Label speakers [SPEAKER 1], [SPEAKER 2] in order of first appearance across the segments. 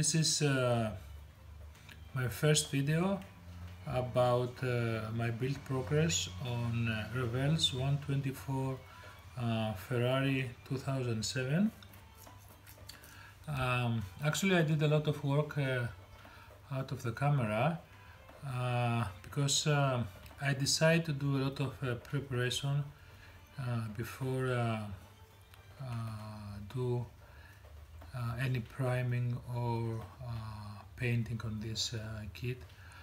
[SPEAKER 1] this is my first video about my build progress on Revell's 124 Ferrari 2007. Actually, I did a lot of work out of the camera because I decided to do a lot of preparation before do any priming or painting on this kit.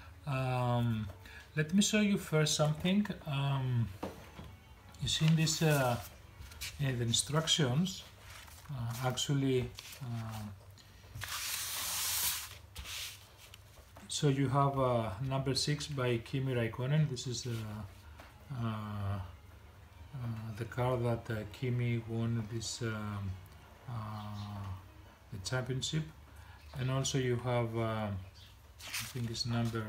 [SPEAKER 1] Let me show you first something. You see in this in the instructions actually so you have number 6 by Kimi Raikkonen. This is the car that Kimi won this the championship, and also you have I think it's number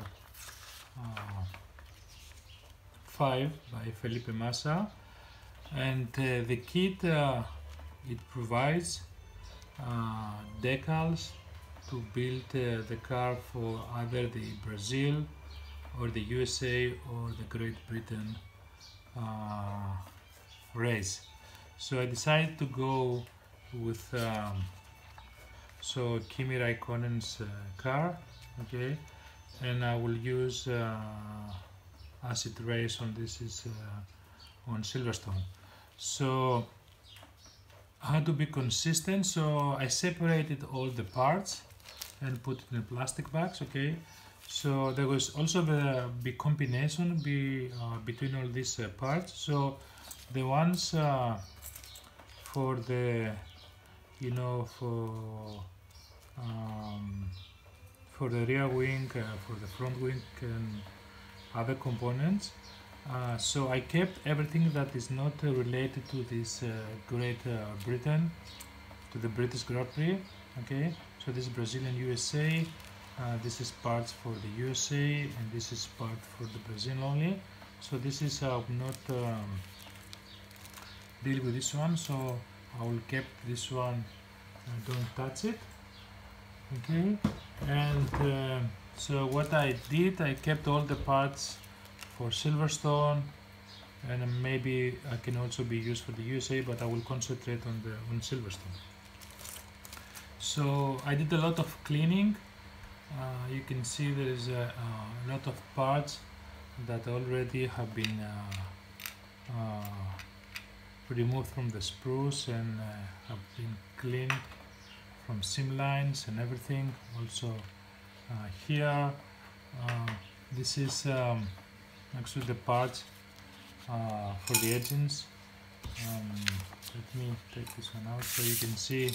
[SPEAKER 1] 5 by Felipe Massa, and the kit it provides decals to build the car for either the Brazil or the USA or the Great Britain race. So I decided to go with so Kimi Raikkonen's car, okay, and I will use acid race on this is on Silverstone. So I had to be consistent, so I separated all the parts and put it in plastic bags, okay. So there was also the big combination between all these parts. So the ones for the, you know, for the rear wing, for the front wing and other components. So I kept everything that is not related to this Great Britain, to the British Grand Prix, okay. So this is Brazil and USA. This is parts for the USA, and this is part for the Brazil only. So this is not deal with this one, so I will keep this one, don't touch it, okay. And so what I did, I kept all the parts for Silverstone, and maybe I can also be used for the USA, but I will concentrate on Silverstone. So I did a lot of cleaning. You can see there is a lot of parts that already have been removed from the sprues and have been cleaned from seam lines and everything. Also here, this is actually the parts for the engines. Let me take this one out so you can see.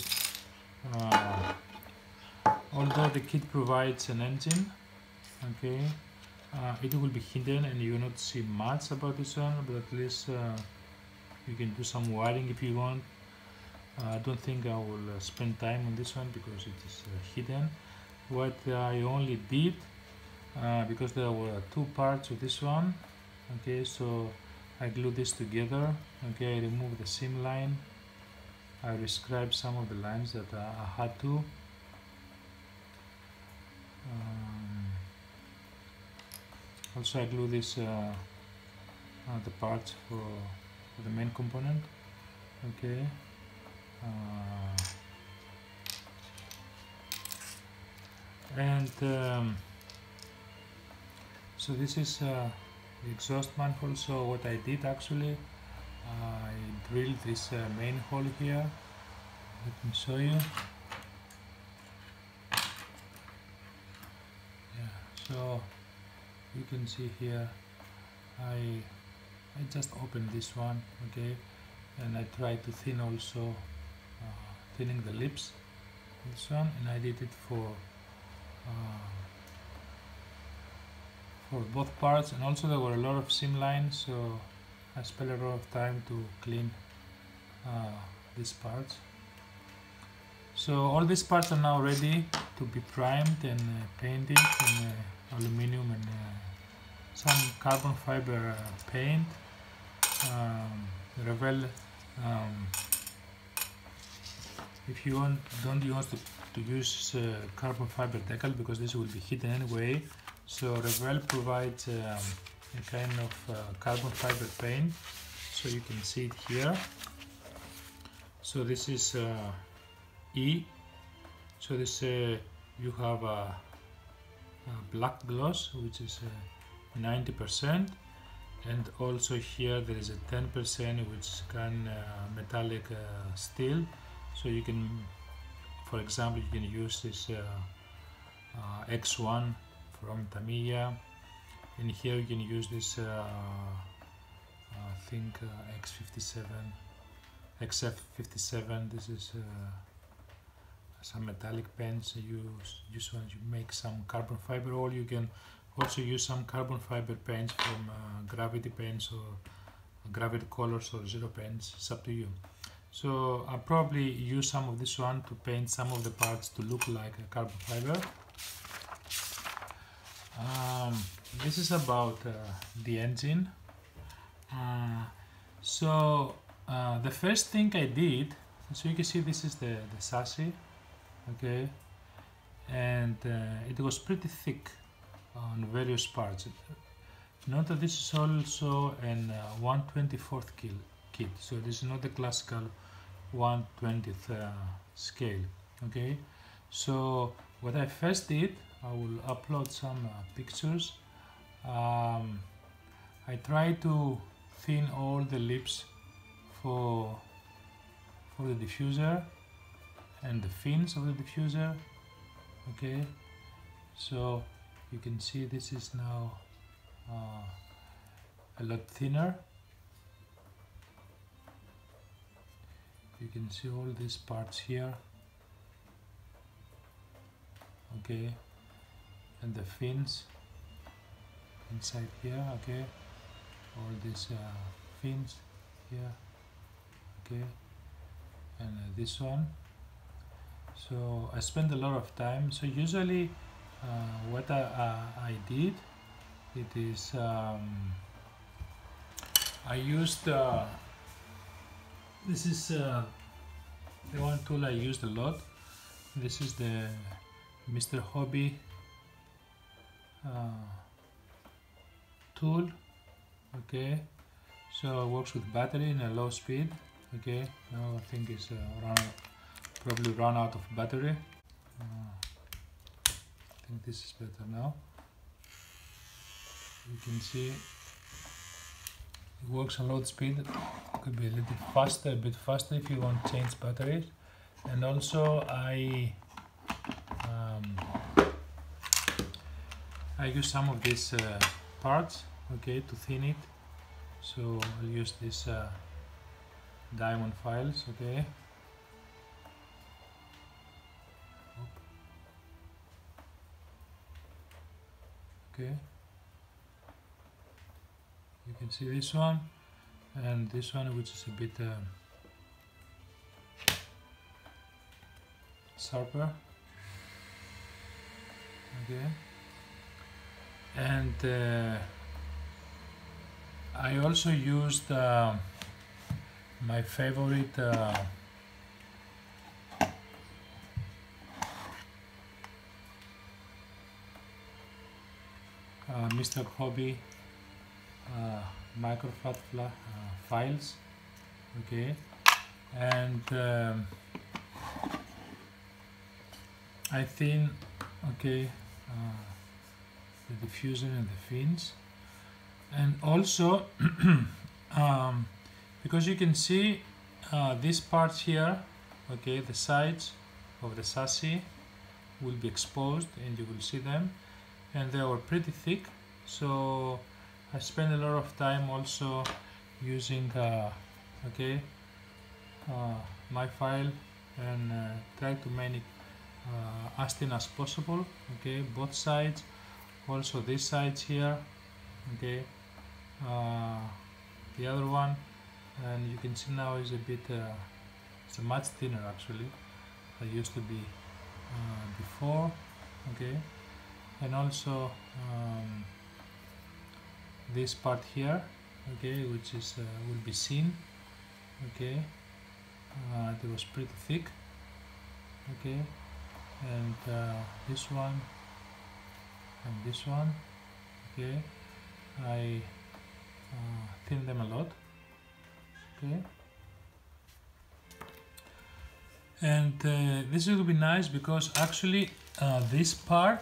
[SPEAKER 1] Although the kit provides an engine, okay, it will be hidden and you will not see much about this one, but at least you can do some wiring if you want. I don't think I will spend time on this one because it is hidden. What I only did, because there were two parts of this one, okay, so I glued this together, okay, I removed the seam line, I rescribed some of the lines that I had to. Also I glue this the parts for the main component, okay. And so this is the exhaust manifold. So what I did actually, I drilled this main hole here. Let me show you. Yeah, so you can see here I just opened this one, okay, and I tried to thin also thinning the lips, this one, and I did it for both parts, and also there were a lot of seam lines, so I spent a lot of time to clean these parts. So all these parts are now ready to be primed and painted in aluminium and some carbon fiber paint. Revell, if you don't use to use carbon fiber decal because this will be hidden anyway. So Revell provides a kind of carbon fiber paint, so you can see it here. So this is E. So this you have a black gloss, which is 90%, and also here there is a 10% which can metallic steel. So you can, for example, you can use this X1 from Tamiya, and here you can use this I think XF57. This is some metallic pens. You make some carbon fiber, or you can also use some carbon fiber paints from gravity paints or gravity colors or zero paints. It's up to you. So I'll probably use some of this one to paint some of the parts to look like a carbon fiber. This is about the engine. The first thing I did, so you can see this is the chassis, okay, and it was pretty thick on various parts. Note that this is also an 1/24th kit, so this is not the classical 1/20th scale, okay. So what I first did, I will upload some pictures. I tried to thin all the lips for the diffuser and the fins of the diffuser, okay. So you can see this is now a lot thinner. You can see all these parts here, okay, and the fins inside here, okay, all these fins here, okay, and this one. So I spent a lot of time. So usually what I did, it is I used this is the one tool I used a lot. This is the Mr. Hobby tool, okay. So it works with battery in a low speed, okay. Now I think it's probably run out of battery. I think this is better now. You can see it works on low speed. It could be a bit faster if you want to change batteries. And also I use some of these parts, okay, to thin it. So I'll use these diamond files, okay. Okay, you can see this one and this one, which is a bit sharper, okay. And I also used my favorite Mr. Hobby microflat files, okay, and I thin, okay, the diffuser and the fins. And also because you can see these parts here, okay, the sides of the chassis will be exposed and you will see them, and they were pretty thick. So I spent a lot of time also using okay, my file and try to make it as thin as possible, okay, both sides, also these sides here, okay, the other one, and you can see now is a bit it's a much thinner actually. I used to be before, okay. And also this part here, okay, which is will be seen, okay. It was pretty thick, okay. and this one and this one. Okay, I thin them a lot. Okay, and this will be nice because actually this part,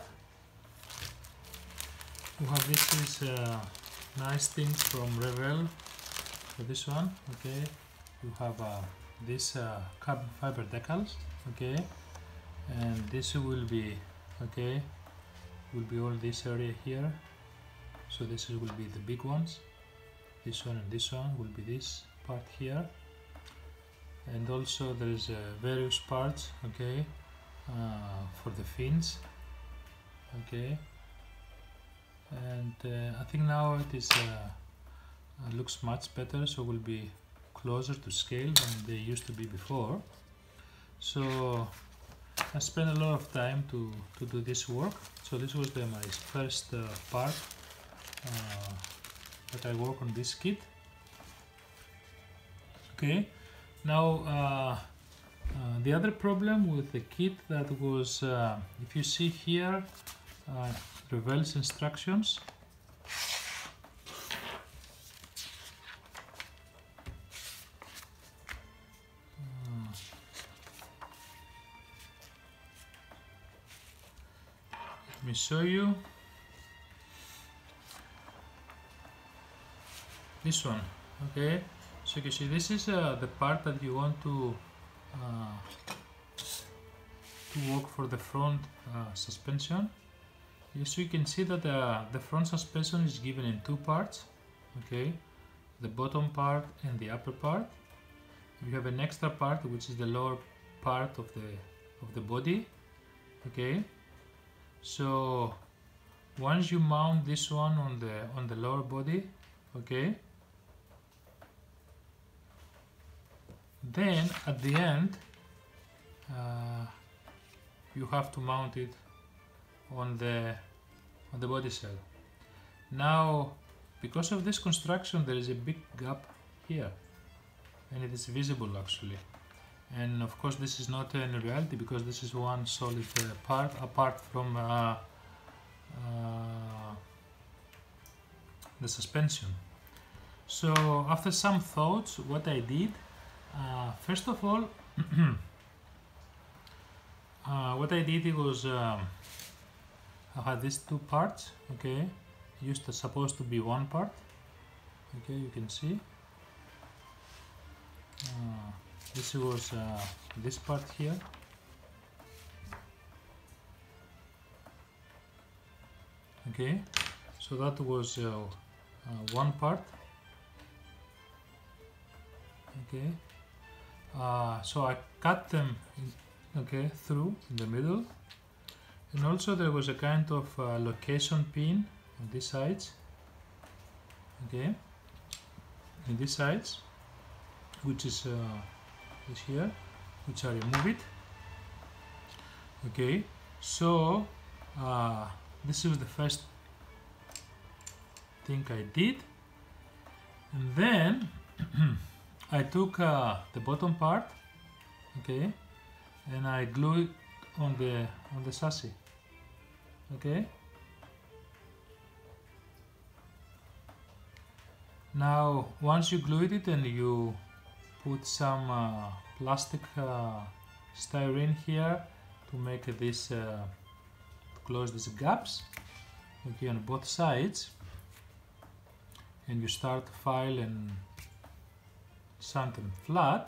[SPEAKER 1] you have this is nice things from Revell for this one. Okay, you have this carbon fiber decals. Okay, and this will be okay, will be all this area here. So this will be the big ones. This one and this one will be this part here, and also there is various parts. Okay, for the fins. Okay, and I think now it is looks much better, so will be closer to scale than they used to be before. So I spent a lot of time to do this work. So this was my first part that I work on this kit. Okay, now the other problem with the kit that was, if you see here, Revell's instructions. Let me show you this one. Okay, so you see this is the part that you want to work for the front suspension. Yes, you can see that the front suspension is given in two parts. Okay, the bottom part and the upper part. You have an extra part which is the lower part of the body. Okay, so once you mount this one on the lower body, okay, then at the end you have to mount it on the body shell. Now, because of this construction, there is a big gap here, and it is visible actually. And of course, this is not in reality because this is one solid part apart from the suspension. So after some thoughts, what I did, first of all, what I did was I had these two parts. Okay, used to supposed to be one part. Okay, you can see this was this part here. Okay, so that was one part. Okay, so I cut them okay through in the middle, and also there was a kind of location pin on these sides. Okay, in these sides, which is here, which I remove it. Okay, so this is the first thing I did, and then I took the bottom part, okay, and I glue it on the chassis. Okay, now once you glue it and you put some plastic styrene here to make this to close these gaps, okay, on both sides, and you start to file and sand them flat,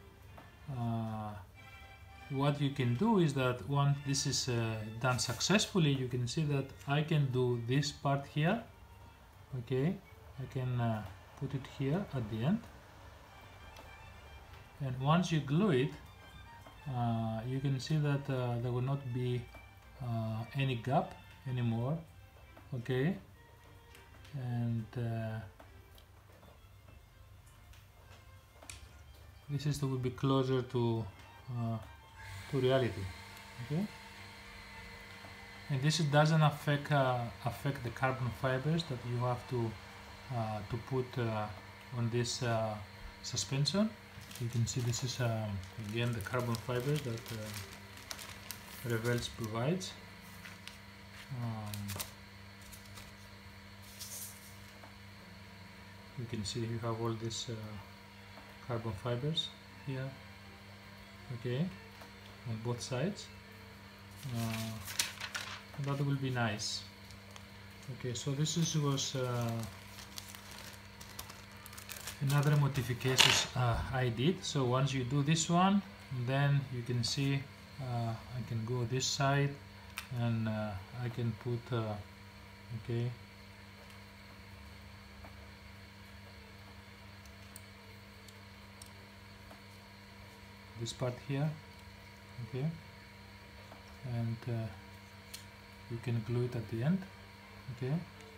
[SPEAKER 1] what you can do is that once this is done successfully, you can see that I can do this part here. Okay, I can put it here at the end, and once you glue it, you can see that there will not be any gap anymore. Okay, and this is will be closer to reality. Okay, and this doesn't affect the carbon fibers that you have to put on this suspension. You can see this is again the carbon fibers that Revell provides. You can see you have all these carbon fibers here, okay, on both sides. That will be nice. Okay, so this was another modifications I did. So once you do this one, then you can see I can go this side and I can put okay, this part here, okay, and you can glue it at the end, okay,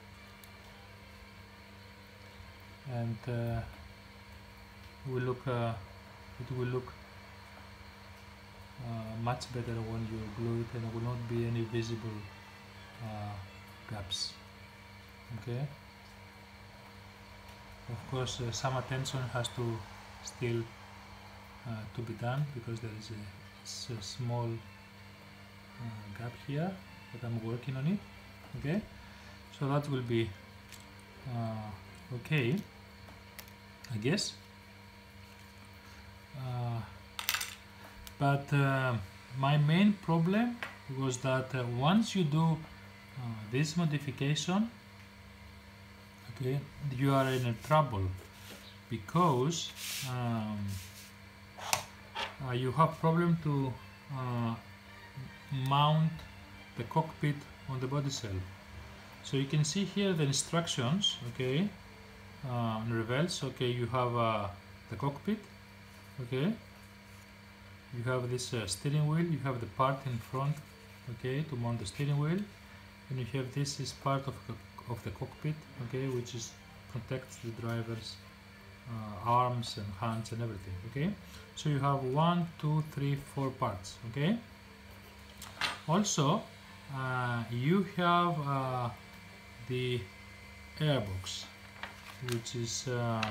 [SPEAKER 1] and it will look much better when you glue it, and there will not be any visible gaps, okay. Of course some attention has to still to be done, because there is a small gap here, but I'm working on it, okay. So that will be okay, I guess. But my main problem was that once you do this modification, okay, you are in trouble, because you have problem to mount the cockpit on the body shell. So you can see here the instructions, okay, on Revell. Okay, you have the cockpit, okay, you have this steering wheel, you have the part in front, okay, to mount the steering wheel, and you have this is part of the cockpit, okay, which is protects the driver's arms and hands and everything, okay. So you have 1, 2, 3, 4 parts, okay. Also you have the airbox, which is let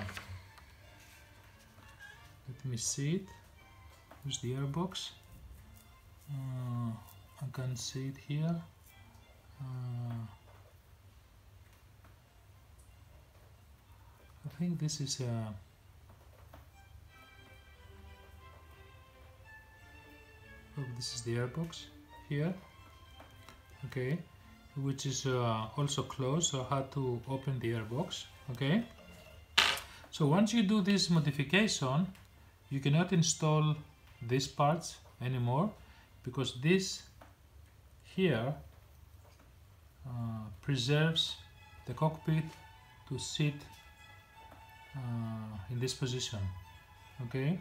[SPEAKER 1] me see it. Here's the airbox. I can see it here. I think this is this is the airbox here, okay, which is also closed, so I had to open the airbox, okay. So once you do this modification, you cannot install these parts anymore, because this here preserves the cockpit to sit in this position, okay.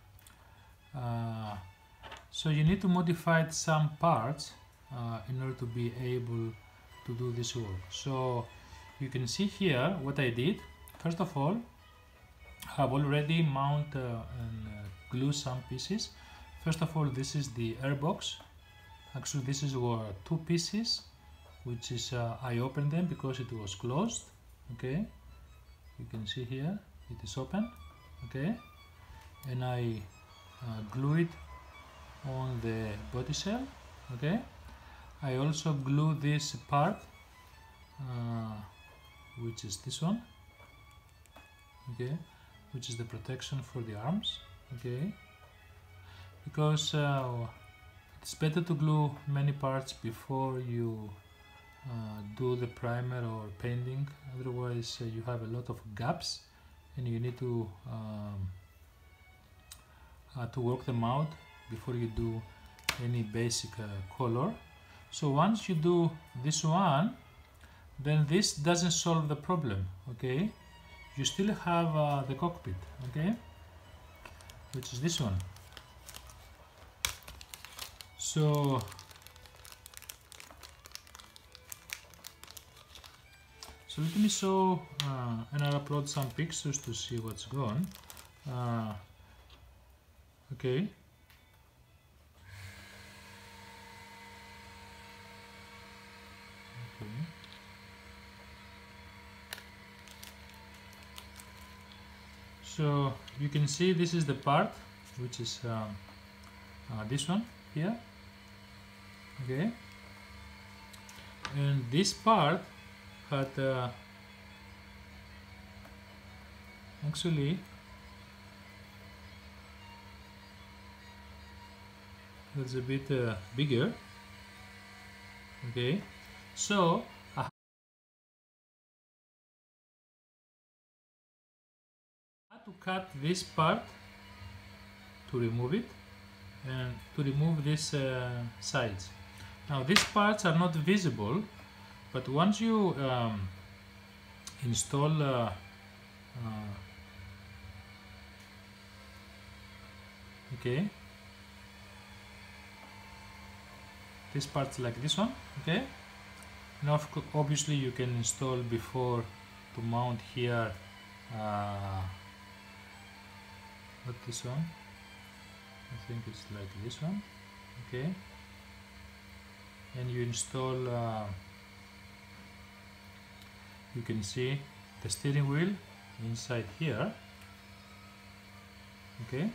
[SPEAKER 1] So you need to modify some parts in order to be able to do this work. So you can see here what I did. First of all, I have already mounted and glued some pieces. First of all, this is the airbox. Actually, this is two pieces, which is I opened them because it was closed, okay. You can see here it is open, okay, and I glue it on the body shell, okay. I also glue this part, which is this one, okay, which is the protection for the arms, okay, because it's better to glue many parts before you do the primer or painting. Otherwise you have a lot of gaps and you need to work them out before you do any basic color. So once you do this one, then this doesn't solve the problem, okay. You still have the cockpit, okay, which is this one. So let me show and I'll upload some pictures to see what's going. Okay. So you can see this is the part, which is this one here, Okay, and this part had actually it's a bit bigger. Okay, so I had to cut this part to remove it and to remove these sides. Now these parts are not visible, but once you install okay, this part's like this one, okay. Now obviously you can install before to mount here not this one, I think it's like this one, okay, and you install you can see the steering wheel inside here, okay.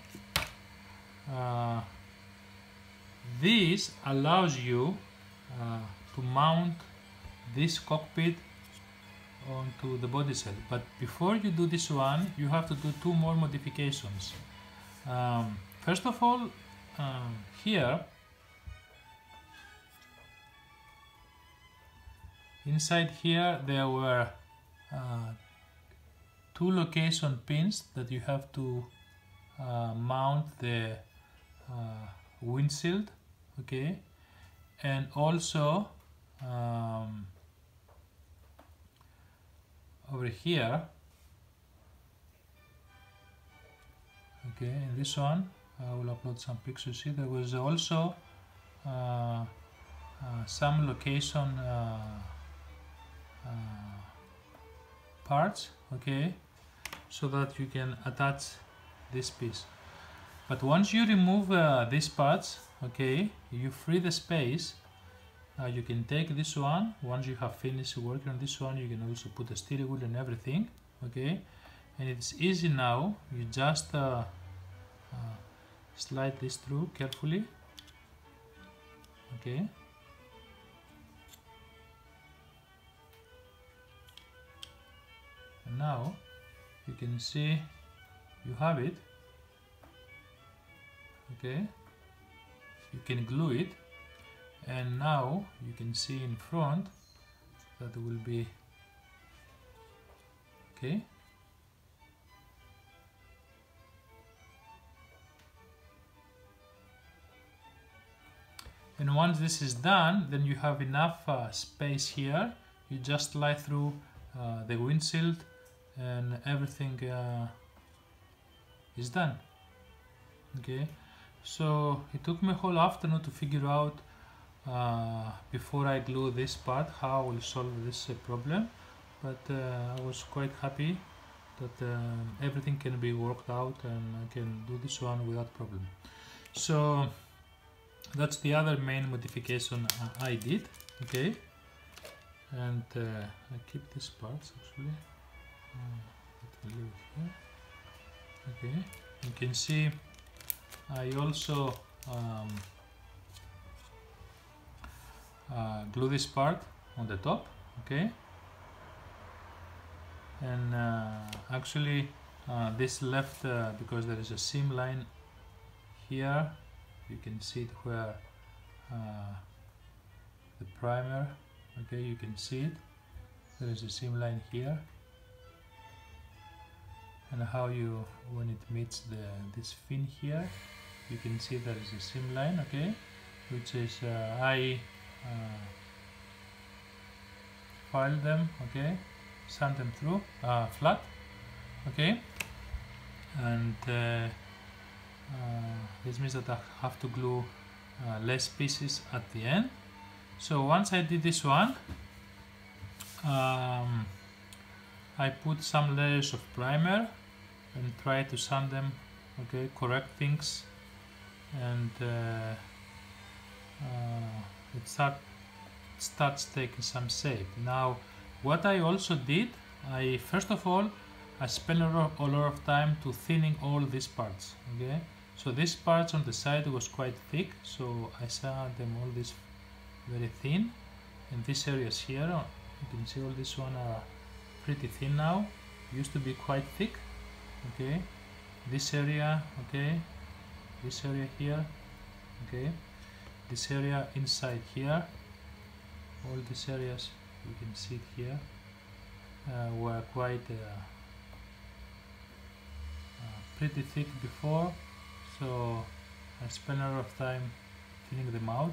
[SPEAKER 1] This allows you to mount this cockpit onto the body cell, but before you do this one you have to do two more modifications. First of all, here inside here there were two location pins that you have to mount the windshield, okay, and also over here, okay, in this one I will upload some pictures here. There was also some location parts, okay, so that you can attach this piece. But once you remove these parts, okay, you free the space. You can take this one. Once you have finished working on this one, you can also put the steering wheel and everything, okay, and it's easy now. You just slide this through carefully, okay, and now you can see you have it, okay. You can glue it, and now you can see in front that will be okay. And once this is done, then you have enough space here. You just slide through the windshield and everything is done, okay. So it took me a whole afternoon to figure out before I glue this part how I will solve this problem, but I was quite happy that everything can be worked out and I can do this one without problem. So that's the other main modification I did, okay. And I keep these parts actually. Let me leave it here. Okay, you can see I also glue this part on the top, okay, and actually this left because there is a seam line here. You can see it where the primer, okay, you can see it. There is a seam line here, and how you, when it meets this fin here, you can see there is a seam line, okay, which is I file them, okay, sand them through flat, okay, and this means that I have to glue less pieces at the end. So once I did this one, I put some layers of primer and try to sand them, okay, correct things, and it starts taking some shape. Now what I also did, first of all I spent a lot of time to thinning all these parts, okay. So these parts on the side was quite thick, so I sand them all these very thin, and these areas here, you can see all this one are pretty thin now. Used to be quite thick. Okay, this area, okay, this area here, okay, this area inside here, all these areas you can see it here were quite pretty thick before, so I spent a lot of time thinning them out.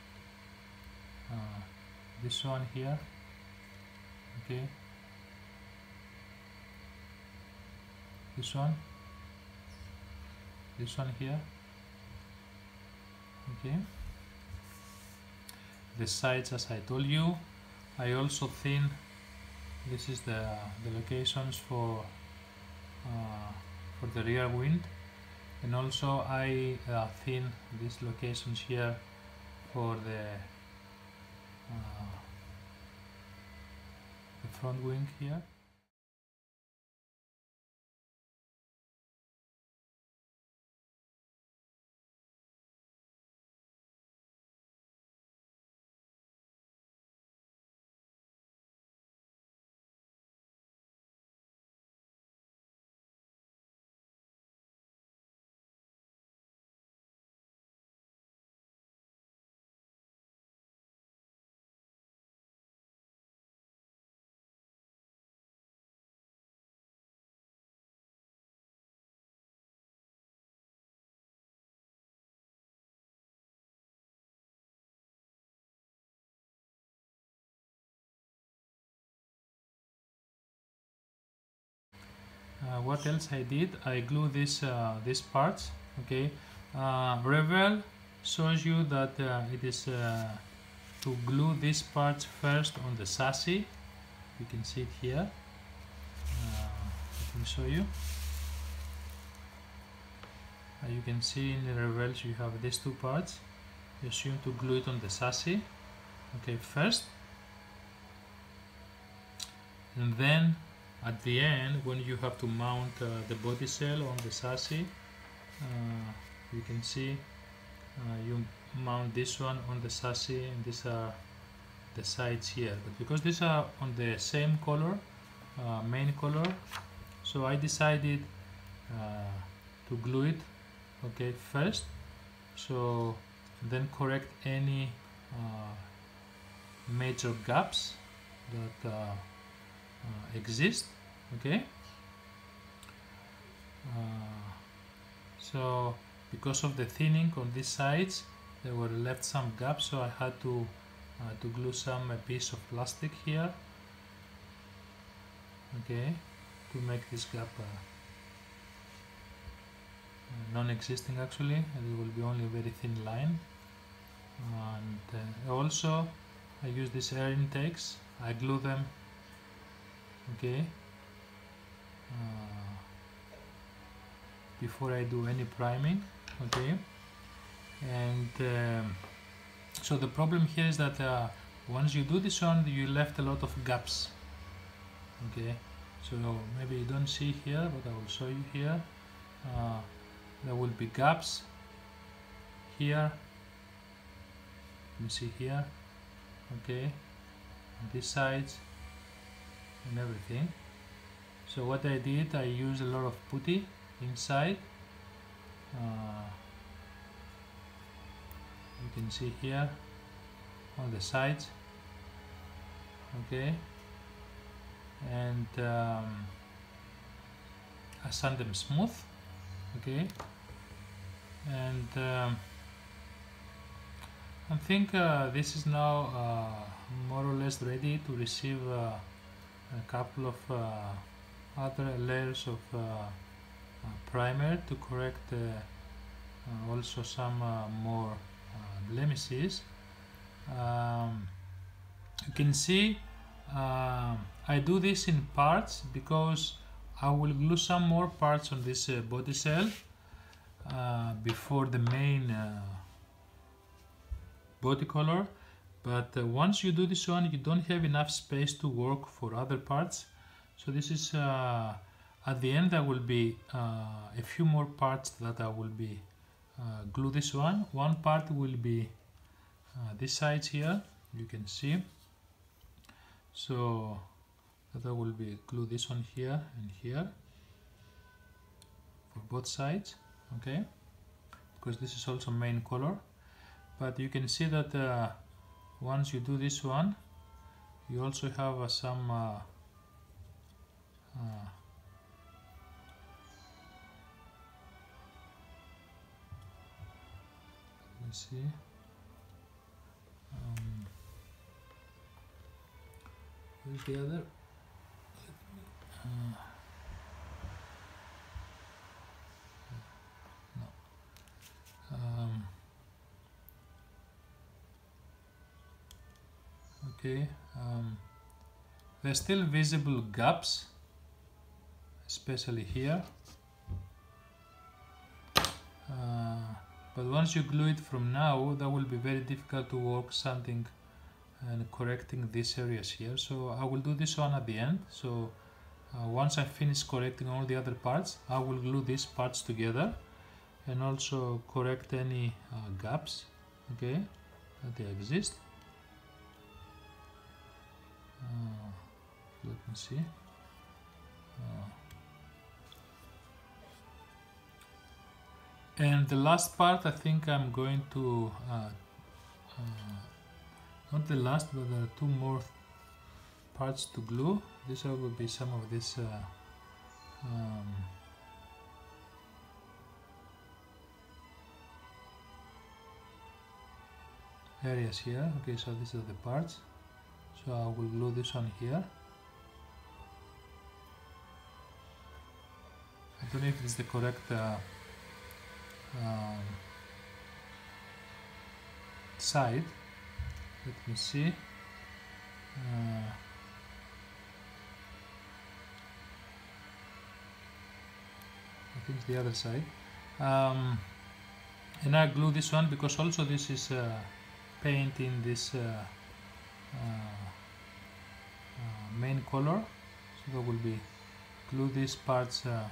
[SPEAKER 1] This one here, okay, this one here, okay. The sides, as I told you, I also thin. This is the locations for the rear wind, and also I thin these locations here for the front wing here. What else I did? I glue these parts. Okay, Revell shows you that it is to glue these parts first on the chassis. You can see it here. Let me show you. You can see in the Revell you have these two parts. You assume to glue it on the chassis. Okay, first, and then at the end, when you have to mount the body shell on the chassis, you can see you mount this one on the chassis, and these are the sides here. But because these are on the same color, main color, so I decided to glue it, okay, first, so then correct any major gaps that exist. Okay, so because of the thinning on these sides, there were left some gaps, so I had to glue a piece of plastic here, okay, to make this gap non-existing actually, and it will be only a very thin line. And also I use these air intakes, I glue them, okay, before I do any priming, okay. And so the problem here is that once you do this one, you left a lot of gaps, okay. So maybe you don't see here, but I will show you here. There will be gaps here, you see here, okay, on these sides and everything. So what I did, I used a lot of putty inside. You can see here on the sides, okay, and I sand them smooth, okay, and I think this is now more or less ready to receive a couple of other layers of primer to correct also some more blemishes. You can see I do this in parts because I will glue some more parts on this body shell before the main body color, but once you do this one, you don't have enough space to work for other parts. So this is at the end there will be a few more parts that I will be glue this one. One part will be this side here, you can see. So that I will be glue this one here and here for both sides, okay, because this is also main color. But you can see that once you do this one, you also have some let's see, where's the other? Okay, there's still visible gaps, especially here, but once you glue it from now, that will be very difficult to work something and correcting these areas here. So I will do this one at the end. So once I finish correcting all the other parts, I will glue these parts together and also correct any gaps, okay, that they exist. Let me see. And the last part, I think I'm going to not the last, but there are two more parts to glue. This will be some of this areas here. Okay, so these are the parts. So I will glue this one here. I don't know if it's the correct side. Let me see. I think it's the other side. And I glue this one because also this is paint in this main color, so there will be glue these parts in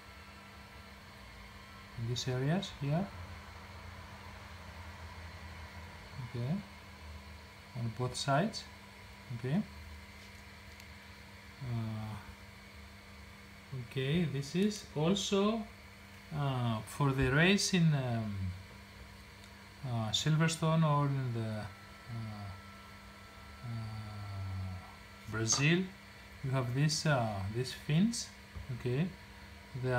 [SPEAKER 1] these areas here, okay, on both sides, okay. Okay, this is also for the race in Silverstone or in the Brazil. You have these fins, okay. They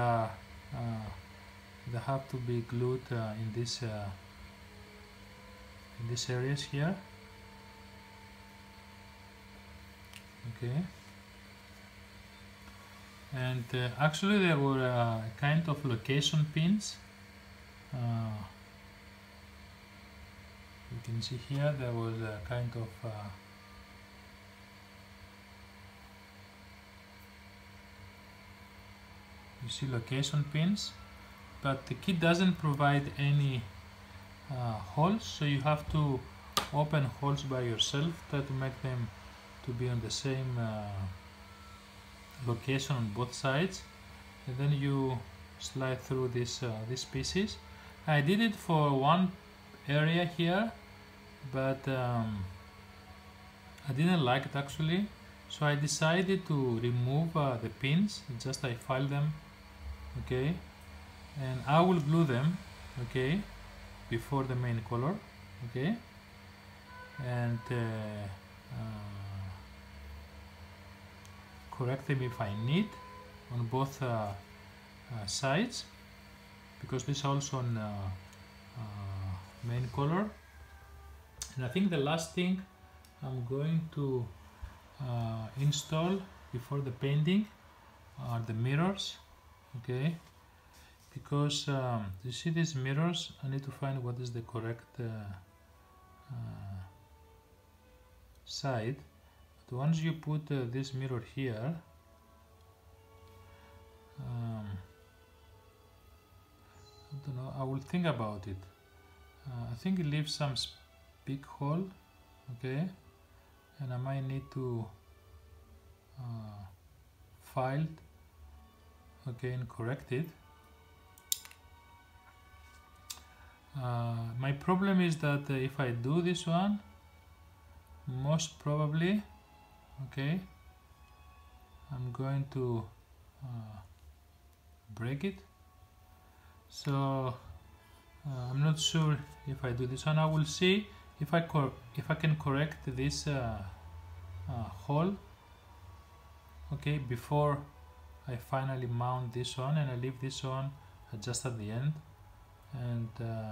[SPEAKER 1] have to be glued in these areas here, okay. And actually there were kind of location pins. You can see here there was a kind of you see location pins, but the kit doesn't provide any holes, so you have to open holes by yourself, try to make them to be on the same location on both sides, and then you slide through these pieces. I did it for one area here, but I didn't like it actually, so I decided to remove the pins. Just I file them, okay, and I will glue them, okay, before the main color, okay, and correct them if I need on both sides, because this is also on main color. And I think the last thing I'm going to install before the painting are the mirrors, okay, because you see these mirrors, I need to find what is the correct side. But once you put this mirror here, I don't know, I will think about it. I think it leaves some big hole, okay, and I might need to file it, okay, and correct it. My problem is that if I do this one, most probably, okay, I'm going to break it. So I'm not sure if I do this one. I will see if I can correct this hole, okay, before I finally mount this one, and I leave this one just at the end, and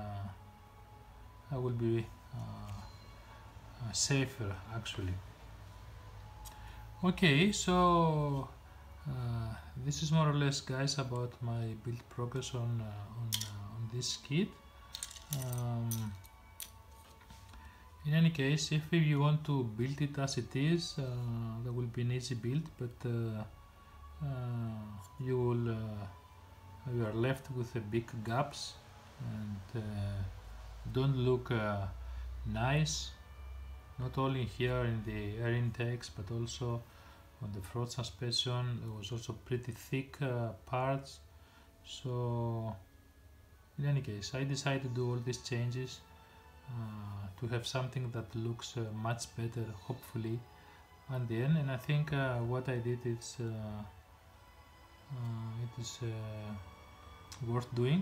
[SPEAKER 1] I will be safer actually. Okay, so this is more or less, guys, about my build progress on this kit. In any case, if you want to build it as it is, that will be an easy build, but you are left with big gaps and don't look nice, not only here in the air intakes but also on the front suspension. There was also pretty thick parts. So in any case, I decided to do all these changes to have something that looks much better, hopefully, at the end. And I think what I did is it is worth doing.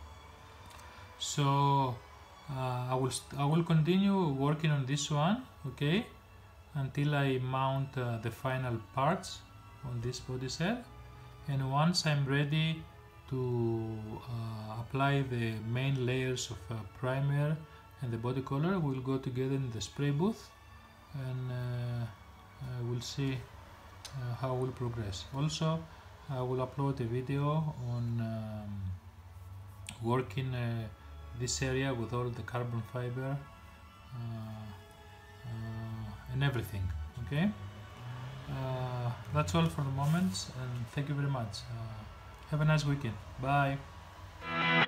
[SPEAKER 1] So I will continue working on this one, okay, until I mount the final parts on this body shell. And once I'm ready to apply the main layers of primer and the body color, we'll go together in the spray booth, and we'll see how we'll progress. Also, I will upload a video on working this area with all the carbon fiber and everything. Okay, that's all for the moment, and thank you very much. Have a nice weekend. Bye.